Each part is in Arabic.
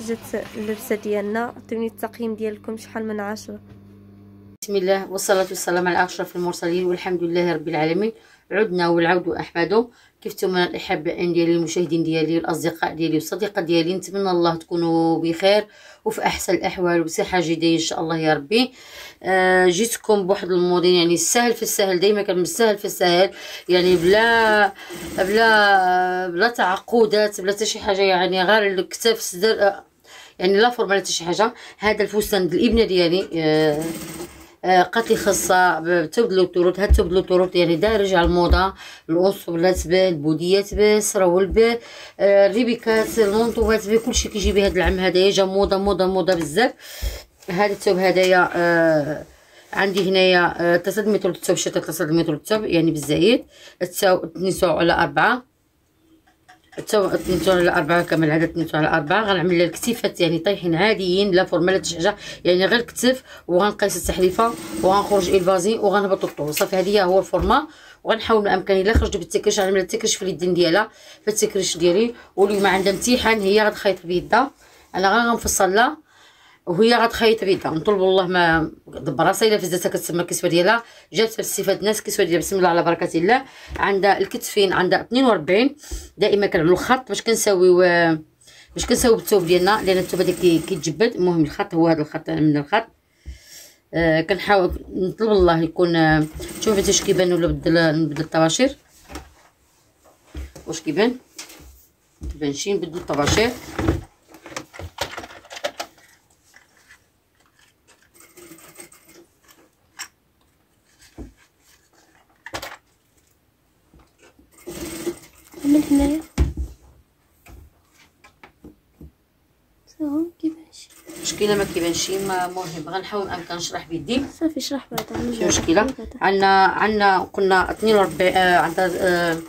جات اللبسه ديالنا. عطيوني التقييم ديالكم شحال من 10. بسم الله والصلاة والسلام على أشرف المرسلين والحمد لله رب العالمين. عدنا والعود أحمد. كيفتم الأحباء ديالي المشاهدين ديالي الأصدقاء ديالي والصديقات ديالي، نتمنى الله تكونوا بخير وفي أحسن الأحوال وبصحة جيدة إن شاء الله يا ربي. جيتكم بواحد الموضوع يعني السهل في السهل، دايما كان السهل في السهل، يعني بلا تعقدات، بلا حتى شي حاجة، يعني غير الكتاف صدر، يعني لا فورمال حتى شي حاجة. هذا الفستان ديال الابنة ديالي قالت لي خاصه تبدلوا الطروط. هاد تبدلوا الطروط يعني دارج على الموضه، الانصبلات به، البوديات به، السراول به، الريبيكات، المونطوات به، كلشي كيجي به هاد العام هدايا. جا موضه موضه موضه بزاف. هاد الثوب هدايا عندي هنايا 3 متر الثوب، شتا 3 متر الثوب يعني بالزايد. الثوب 2 على 4، الثوب 2 على 4 كما العاده، 2 على 4. غنعمل الكتيفات يعني طايحين عاديين، لا فورمال شي حاجه، يعني غير الكتف، وغنقيس التحليفه وغنخرج الفازي وغنهبط الطول صافي. هذه هو الفورما. وغنحاول بامكاني الا خرجت بالتكريش غنعمل التكريش في اليدين ديالها، في التكريش ديالي. واليوم عندها امتحان، هي غتخيط بيدها، انا غنفصل لها وهي غتخيط بيدها. نطلب الله ما دبر راسها الا فزتها كتسمى الكسوه ديالها. جات في استفاد الناس الكسوه ديالها بسم الله على بركه الله. عندها الكتفين عندها 42. دائما كنعملوا الخط باش كنساويو بالثوب ديالنا، لان الثوب هذا كيتجبد. المهم الخط هو هذا الخط من الخط. كنحاول نطلب الله يكون شوفوا واش كيبان ولا نبدل الطباشير، واش كيبان تبانشي نبدل الطباشير. من هنايا كيبانش مشكله ما كيبانش، ما مهم. غنحاول بامكان نشرح بيدي صافي. اشرح بعدا ماشي مشكله. عندنا قلنا 42. عندها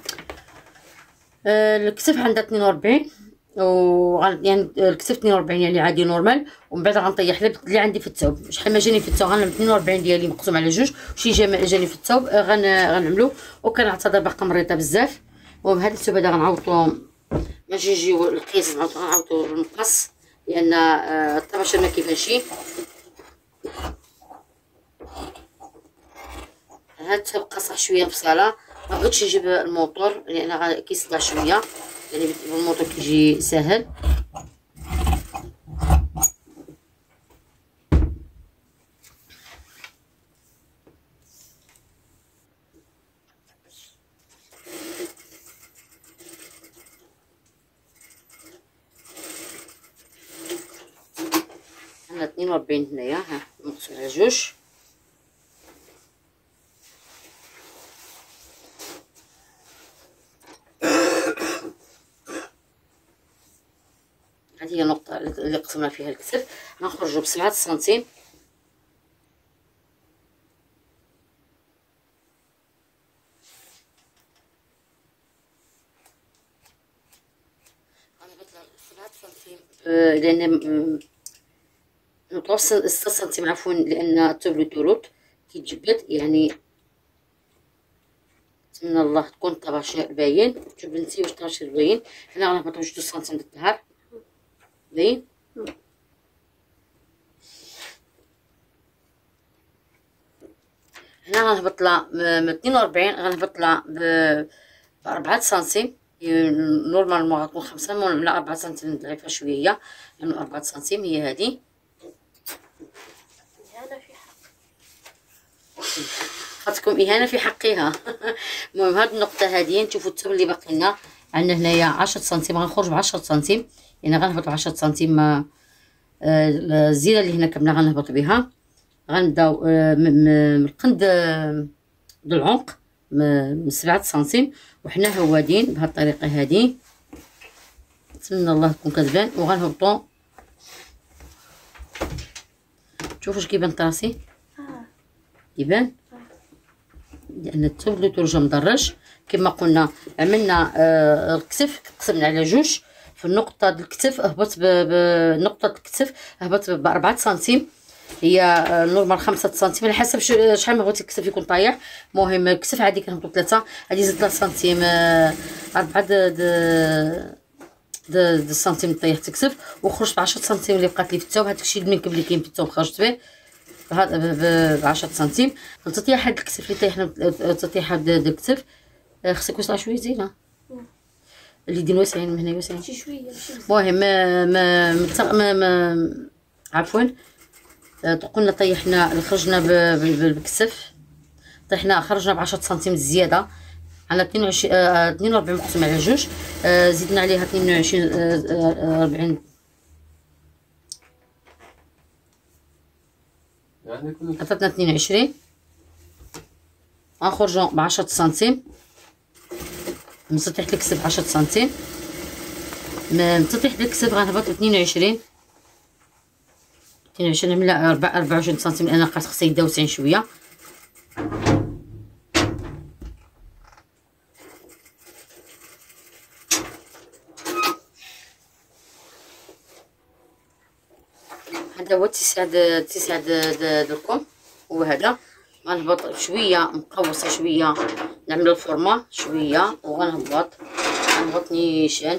الكتف عندها 42، و يعني الكتف 42 يعني عادي نورمال. ومن بعد غنطيح اللي عندي في الثوب. شحال ما جاني في الثوب غنعمل 42 ديالي مقسوم على جوج، وشي جاني في الثوب غنعملو. وكنعتذر باقا مريضه بزاف. وبهذا الثوب هذا غنعوضو ماشي نجيو القيس، غنعوضو المقص، لان الطباشير ما كيبانش. هاد الثوب قاصح شويه بصاله، ما بغيتش نجيب الموتور لان كيصدع شويه، يعني الموتور كيجي ساهل. عندنا 42 هنايا، ها نقصو على جوج. هذه هي النقطة اللي قسمنا فيها الكتف. غنخرجو ب7 سنتيم. غنهبط 7 سنتيم لان نطلب 6 سنتيم عفوا، لان الثوب لو طروط كيتجبد. يعني نتمنى الله تكون الطباشير باين. شوف بنتي واش الطباشير باين. هنا غنهبطو 2 سنتيم د الظهر باين. هنا غنهبط لها من 42، غنهبط لها ب 4 سنتيم. نورمالمون غتكون 5 من 4 سنتيم ضعيفه شويه، يعني 4 سنتيم هي هذه. خاطركم اهانه في حقها. المهم هاد النقطه هذه نشوفوا الثوب اللي باقي لنا. عندنا هنايا 10 سنتيم، غنخرج ب 10 سنتيم، يعني غنهبط 10 سنتيم. الزينه اللي هنا كامله غنهبط بها. غنبداو من القند د العنق من 7 سنتيم، وحنا هوادين بهاد الطريقه هذه. نتمنى الله تكون كتبان. وغنهبطو شوفوا واش كيبان طراسي. يبان لان الثوب اللي ترجع مدرج كما قلنا. عملنا الكتف قسمنا على جوج. في النقطه ديال الكتف هبط بنقطه الكتف هبط ب 4 سنتيم. هي نورمال 5 سنتيم على حسب شحال ما بغيتي الكتف يكون طايح. المهم الكتف عادي كنهبطو 3، هادي زيد 3 سنتيم. 4 د السنتيم طيحت الكسف، وخرجت ب 10 سنتيم اللي بقات لي في الثوب. هذاك الشيء المنكب اللي كاين في الثوب خرجت به ب 10 سنتيم. لتطيح هاد الكسف اللي طيحنا، تطيح هاد الكسف خصك وسطها شويه زينه، اليدين واسعين من هنا واسعين شي شويه ماشي المهم ما عفوا. قلنا طيحنا خرجنا بالكسف، طيحنا خرجنا ب 10 سنتيم زياده على 22 42 مقسوم على جوج، زدنا عليها 22 40 عطاتنا 22. غنخرجو ب 10 سنتيم من تطيح الكسف 10 سنتيم، من تطيح الكسف غنهبط 22 نملا 24 سنتيم لان لقيت خصها يداوسين شويه. هذا هو اتساع الكم، هو هذا. غنهبط شويه مقوسه شويه، نعملو الفورمه شويه وغنهبط نيشان.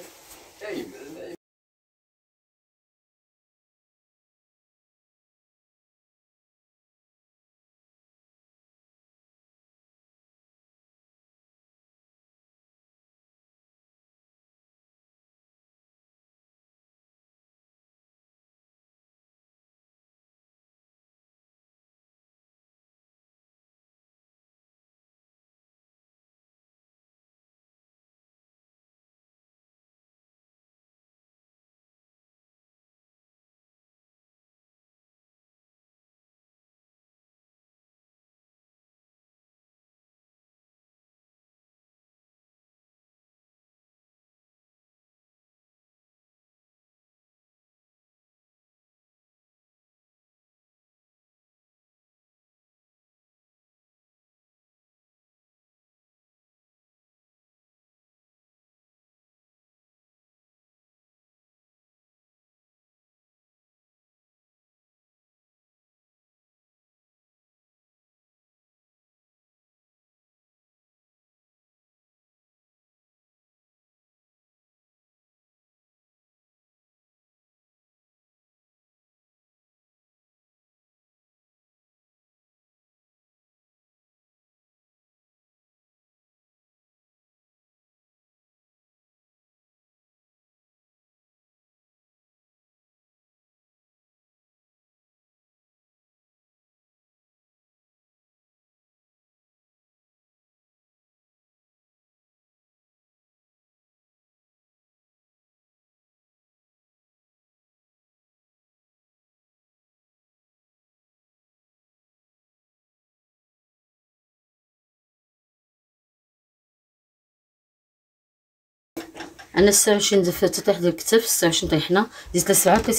انا 26 في تطيح ديال الكتف، 26 طيحنا، زدت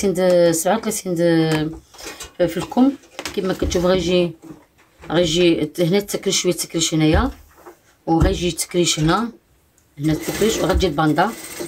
37 في الكم كما كتشوف. غيجي هنا التكريش شويه، التكريش هنايا، وغيجي التكريش هنا التكريش، وغتجي الباندا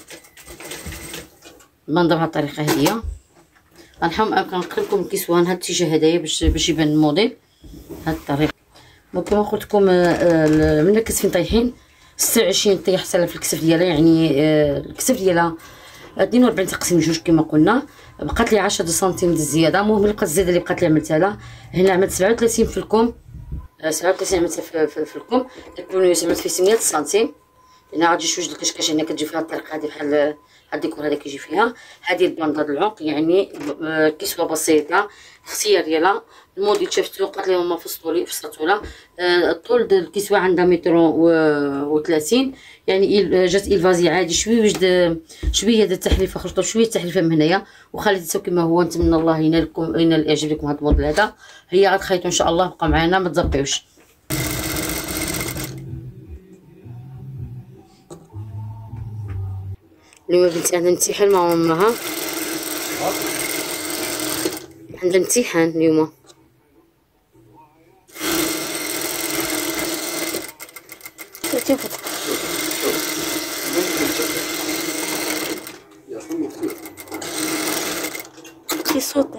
بهذه الطريقه هذه. غنحاول كنقرب لكم الكسوه هاد الاتجاه هدايا باش يبان الموديل هاد الطريقه. وكما قلت لكم من الكتفين طايحين 26 طيحت في الكسف ديالها، يعني الكسف ديالها 42 تقسيم جوج كما قلنا. بقات لي 10 سنتيم الزياده. المهم بقات الزياده اللي بقات لي عملتها لها هنا، عملت 37 في الكم، 37 عملتها في الكم. البلونيوس عملت فيه 8 سنتيم. هنا غتجي شويه الكشكاش، هنا كتجي فيها الطريقه هذه بحال هاد الديكور هذا كيجي فيها. هذه الباند هاد العنق، يعني كسوه بسيطه الاختيار ديالها. الموديل شفتو قالت لي هما فصلتو لها. الطول ديال الكسوه عندها متر و30، يعني جات الفازي عادي. شويه ديال التحريفه، خرجت شويه التحريفه من هنايا وخليته كما هو. نتمنى الله ينال اعجاب لكم هذا الموديل هذا. هي غتخيطوا ان شاء الله، بقى معنا ما تزبيوش. اليوم بنتي عندها امتحان مع امها، عندها امتحان اليوم. شي صوتي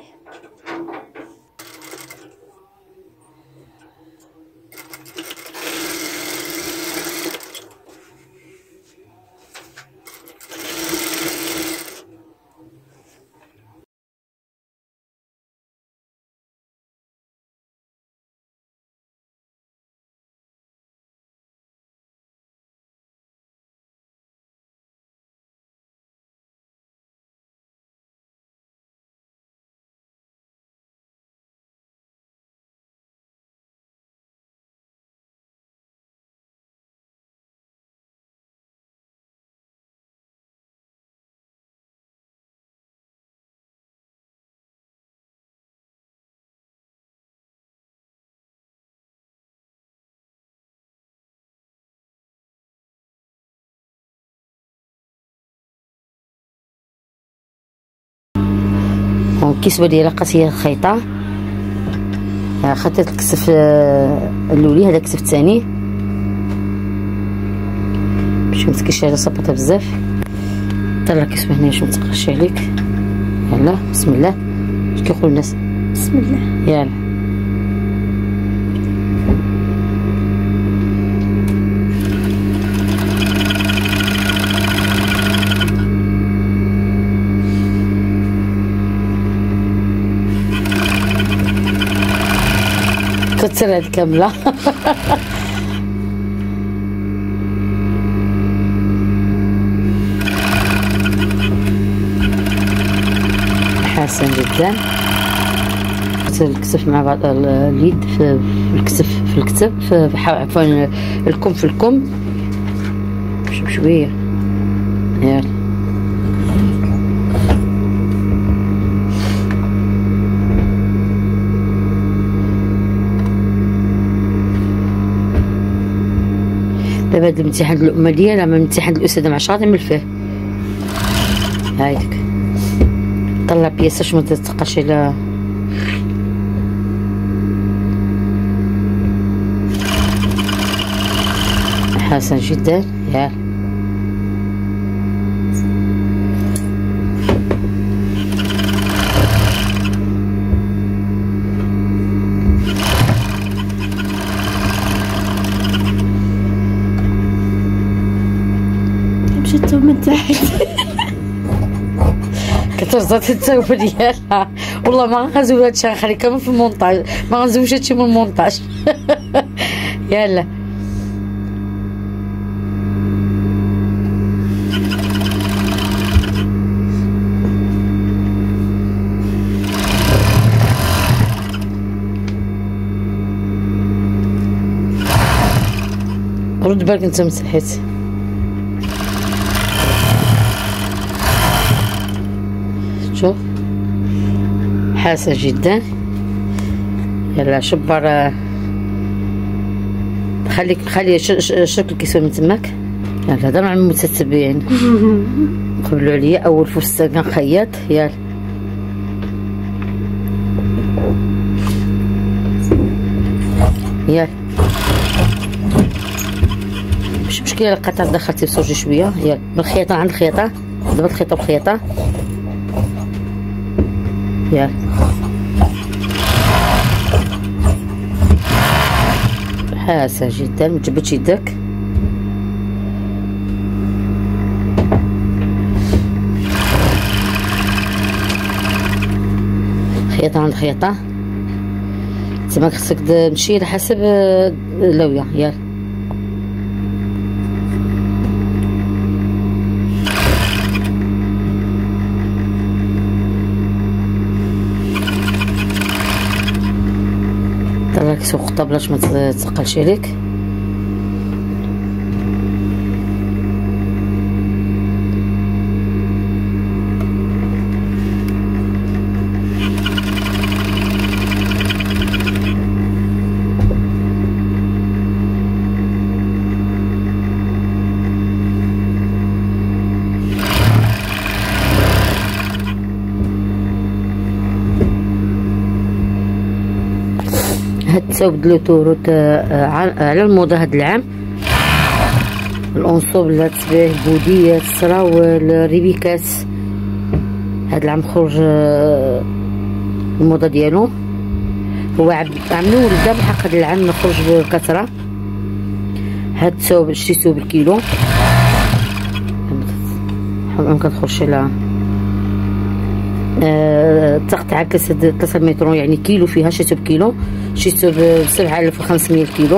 الكسوه ديالها لقات هي الخيطه، خديت الكسف الاولي، هذا الكسف الثاني باش متكيش على صبطها بزاف. طلع الكسوه هنا باش متقرش عليك. يلا بسم الله، اش كيقولوا الناس؟ بسم الله. يلا كتسرع كامله. حسن جدا. الكتف مع بعض، اليد في الكتف عفوا الكم في الكم بشويه. يلا دابا هاد الامتحان الأمة ديالها من امتحان الأستاذة مع شاطئ من الفيه. هايدك طلع بياسة باش متتقاش على حسن جدا. يلا مشيتو من تحت. كترزات التوبه ديالها. والله ما غنزول هادشي، غنخلي كامل في المونتاج، ما غنزولش هادشي من المونتاج. يلا رد بالك انت مسحيت. شوف حاسة جدا. يلا شبر، خلي شرك الكسوة من تماك. يلا هضر مع المتتبعين. قبلوا عليا اول فرصة كنخيط. يلا يلا مش مشكلة، القطع دخلتي بصوتي شوية. يلا بالخياطة، عند الخياطة دابا الخيطة بخياطة. يلا حاسة جدا، متجبدش يدك. خياطة عند خياطة، تما خصك تمشي على حسب اللوية. يلا طلع كيسو خطة بلاش ما تثقلش عليك. هاد الثوب لو توروت على الموضة هاد العام. الانصوب اللي تبيه، البوديات، السراول، الريبيكات، هاد العام خرج الموضة ديالو. هو عملوه لقا بالحق هاد العام خرج بكثرة. هاد الثوب شريتو بالكيلو، ممكن تخرج على التقطعة 3 متر، يعني كيلو فيها. شريتو بكيلو، شريتو ب7500 الكيلو.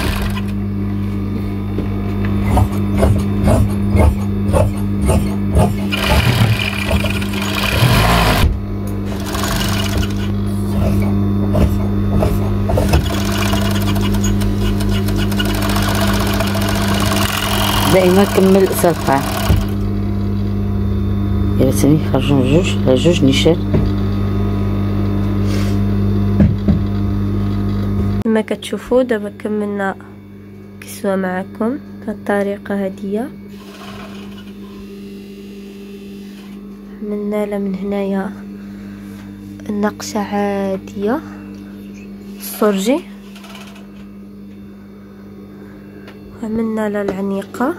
دائما كمل سلقة. يلا ثاني خرجوا جوج نيشان. كما كتشوفوا دابا كملنا كسوة معكم بهالطريقة هادية. عملنا لها من هنايا النقشة عادية السرجي، عملنا لها العنيقة،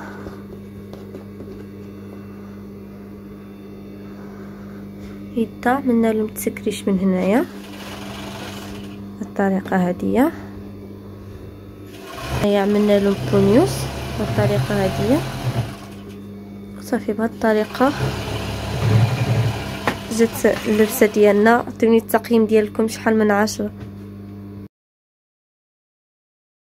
يدا عملنا له متسكريش من هنايا بالطريقة هادية، هيا عملنا له بونيوس بالطريقة هادية صافي. بهاد الطريقة جات اللبسة ديالنا. عطيوني التقييم ديالكم شحال من 10.